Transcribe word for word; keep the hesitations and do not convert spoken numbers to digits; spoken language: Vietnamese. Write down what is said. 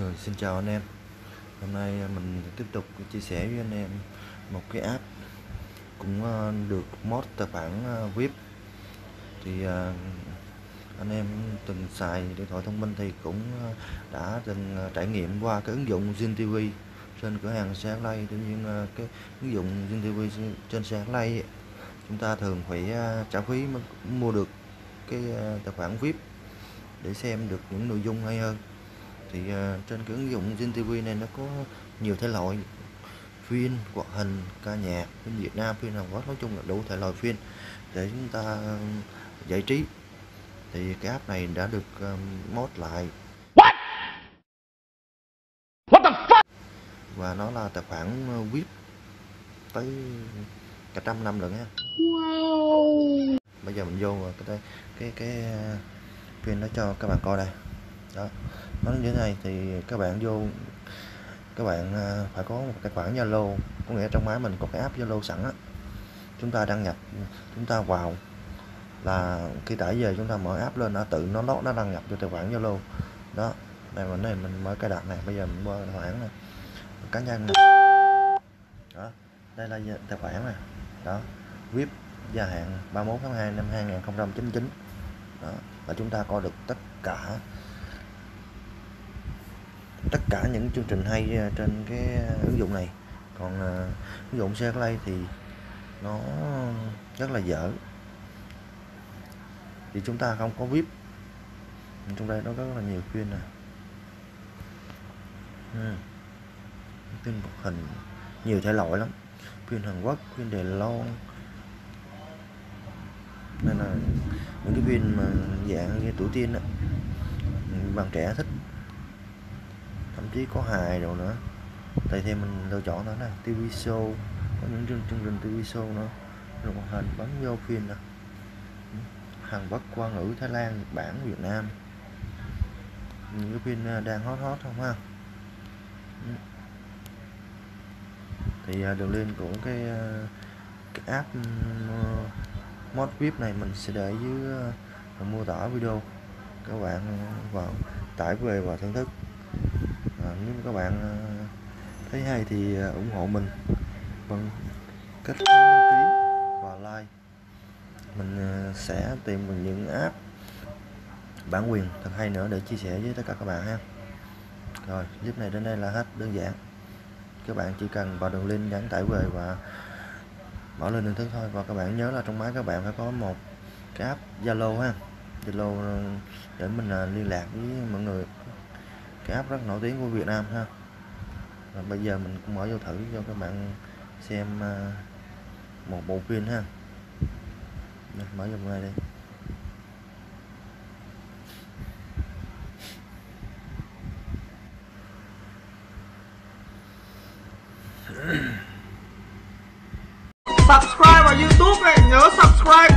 Rồi, xin chào anh em. Hôm nay mình tiếp tục chia sẻ với anh em một cái app cũng được mod tài khoản vê i pê. Thì anh em từng xài điện thoại thông minh thì cũng đã từng trải nghiệm qua cái ứng dụng Zing ti vi trên cửa hàng Xe Play. Tuy nhiên cái ứng dụng Zing ti vi trên Xe Play chúng ta thường phải trả phí mới mua được cái tài khoản vê i pê để xem được những nội dung hay hơn. Thì uh, trên cái ứng dụng Zing ti vi này nó có nhiều thể loại phim, hoạt hình, ca nhạc, phim Việt Nam, phim Hàn Quốc, nói chung là đủ thể loại phim để chúng ta uh, giải trí. Thì cái app này đã được uh, mod lại. What? What the fuck? Và nó là tài khoản vê i pê tới cả trăm năm rồi nha. Wow. Bây giờ mình vô cái cái cái phim nó cho các bạn coi đây. Đó, nó như thế này thì các bạn vô, các bạn phải có một tài khoản Zalo, có nghĩa trong máy mình có cái app Zalo sẵn á. Chúng ta đăng nhập, chúng ta vào là khi tải về chúng ta mở app lên, nó tự nó nó, nó đăng nhập cho tài khoản Zalo. Đó, này mình này mình mở cài đặt này, bây giờ mình mở tài khoản này cá nhân này. Đó, đây là tài khoản này. Đó, vê i pê gia hạn ba mươi mốt tháng hai năm hai nghìn không trăm chín mươi chín. Đó, và chúng ta coi được tất cả tất cả những chương trình hay trên cái ứng dụng này. Còn uh, ứng dụng Xe Play thì nó rất là dở, thì chúng ta không có vê i pê. Trong đây nó rất là nhiều phim nè, ừ. phim hoạt hình nhiều thể loại lắm, phim Hàn Quốc, phim Đài Loan, nên là những cái phim mà dạng như tuổi teen á, bạn trẻ thích, thậm chí có hài rồi nữa. Tại thêm mình lựa chọn nữa nè, ti vi show, có những chương trình ti vi show nữa, rồi hoạt hình bắn vô phim nè, Hàn Quốc, Hoa ngữ, Thái Lan, Nhật Bản, Việt Nam, những cái phim đang hot hot không ha. Thì đường link của cái, cái app mod vê i pê này mình sẽ để dưới mô tả video, các bạn vào tải về và thưởng thức. À, nếu các bạn thấy hay thì ủng hộ mình bằng cách đăng ký và like. Mình sẽ tìm được những app bản quyền thật hay nữa để chia sẻ với tất cả các bạn ha. Rồi, clip này đến đây là hết, đơn giản. Các bạn chỉ cần vào đường link nhấn tải về và mở lên thưởng thức thôi. Và các bạn nhớ là trong máy các bạn phải có một cái app Zalo ha, Zalo để mình liên lạc với mọi người. Cái app rất nổi tiếng của Việt Nam ha. Và bây giờ mình cũng mở vô thử cho các bạn xem một bộ phim ha. Đây, mở vô ngay đây. Subscribe vào YouTube này, nhớ subscribe